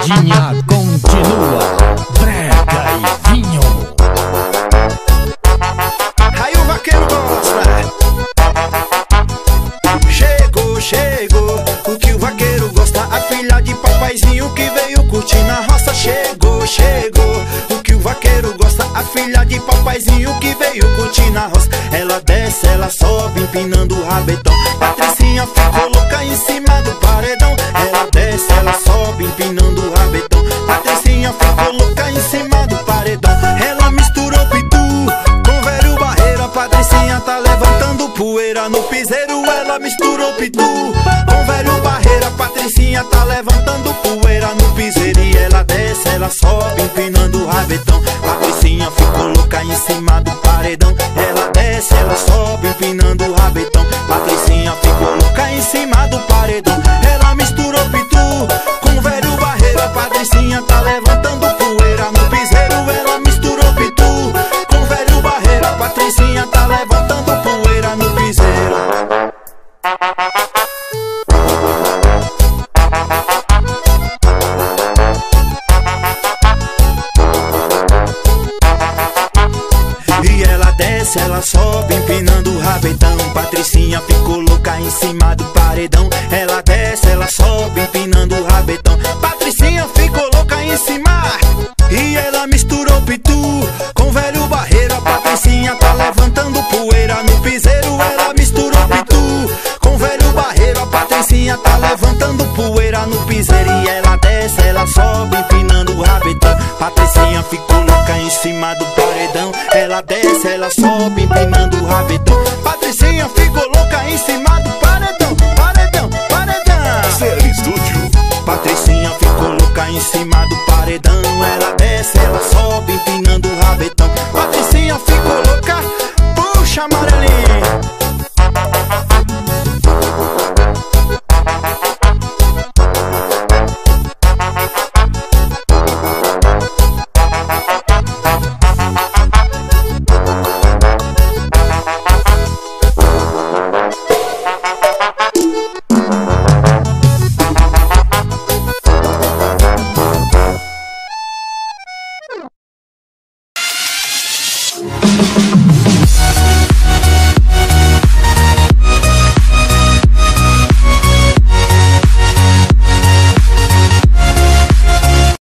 Pegadinha continua, brega e vinho. Aí o vaqueiro gosta. Chegou, chegou, o que o vaqueiro gosta. A filha de papaizinho que veio curtir na roça. Chegou, chegou, o que o vaqueiro gosta. A filha de papaizinho que veio curtir na roça. Ela desce, ela sobe, empinando o rabetão. Patricinha ficou louca em cima do paredão. Ela desce, ela sobe, empinando o rabetão. Patricinha ficou louca em cima do paredão. Ela misturou pitu com velho barreira. Patricinha tá levantando poeira no piseiro. Ela misturou pitu com velho barreira. Patricinha tá levantando poeira no piseiro. E ela desce, ela sobe, empinando o rabetão. Patricinha ficou louca em cima do paredão. Ela desce, ela sobe, empinando o rabetão. Patricinha ficou louca em cima do paredão. Ela misturou pitu com velho barreira. Patricinha tá levantando poeira no piseiro. Ela misturou pitu com velho barreira. Patricinha tá levantando poeira no piseiro. E ela desce, ela sobe, empinando o rabetão. Patricinha ficou louca em cima do paredão. Ela desce, ela sobe, empinando o rabetão.